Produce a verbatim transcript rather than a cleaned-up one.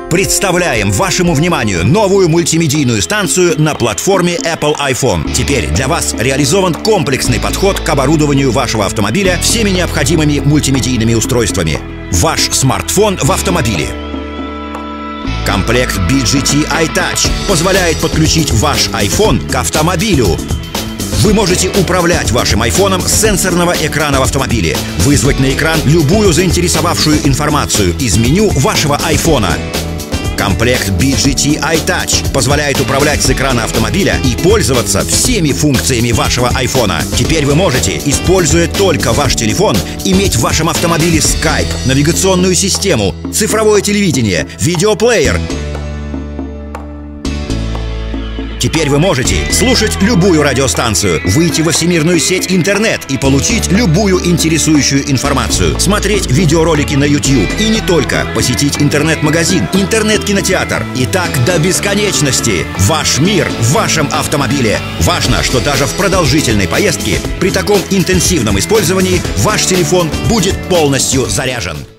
Представляем вашему вниманию новую мультимедийную станцию на платформе Apple iPhone. Теперь для вас реализован комплексный подход к оборудованию вашего автомобиля всеми необходимыми мультимедийными устройствами. Ваш смартфон в автомобиле. Комплект би джи ти iTouch позволяет подключить ваш iPhone к автомобилю. Вы можете управлять вашим айфоном с сенсорного экрана в автомобиле, вызвать на экран любую заинтересовавшую информацию из меню вашего айфона. Комплект би джи ти iTouch позволяет управлять с экрана автомобиля и пользоваться всеми функциями вашего айфона. Теперь вы можете, используя только ваш телефон, иметь в вашем автомобиле Skype, навигационную систему, цифровое телевидение, видеоплеер. Теперь вы можете слушать любую радиостанцию, выйти во всемирную сеть интернет и получить любую интересующую информацию, смотреть видеоролики на YouTube и не только, посетить интернет-магазин, интернет-кинотеатр и так до бесконечности. Ваш мир в вашем автомобиле. Важно, что даже в продолжительной поездке при таком интенсивном использовании ваш телефон будет полностью заряжен.